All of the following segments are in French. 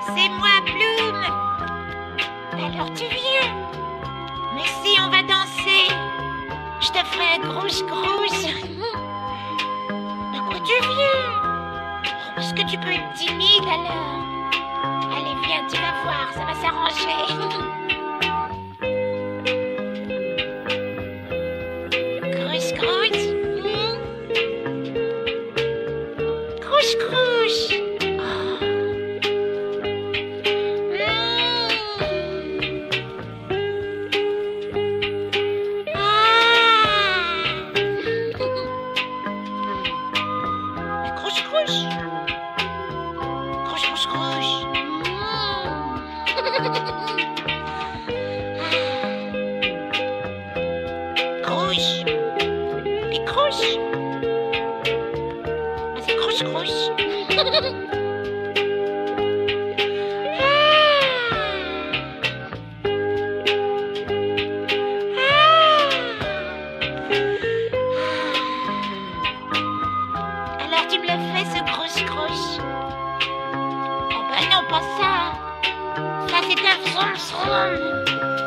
C'est moi, Ploom. Alors tu viens? Mais si, on va danser. Je te ferai un grouche-grouche. De quoi tu viens? Oh, parce que tu peux être timide alors. Allez, viens, tu vas voir, ça va s'arranger. Grouche-grouche. Grouche-grouche. Croutch. Et Croutch. Vas-y, Croutch, Croutch. Alors tu me le fais, ce Croutch-Croutch. Oh ben non, pas ça. Ça, c'est un vroom-vroom.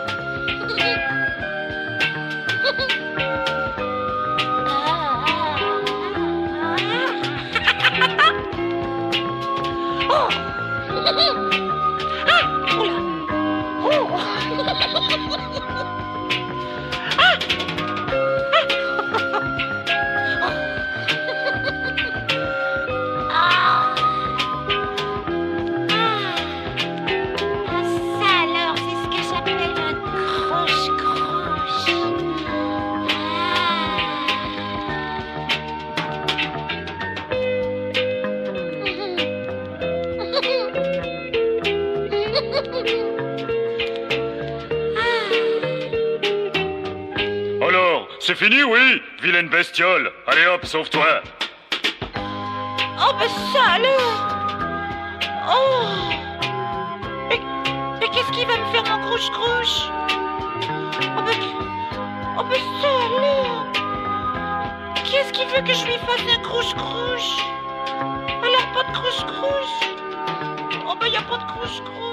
Alors, c'est fini, oui, vilaine bestiole. Allez hop, sauve-toi. Oh, ben ça alors. Oh. Mais qu'est-ce qu'il va me faire, mon Croutch-Croutch? Oh, ben ça alors. Qu'est-ce qu'il veut que je lui fasse un Croutch-Croutch? Alors, pas de Croutch-Croutch. Oh, ben y a pas de Croutch-Croutch.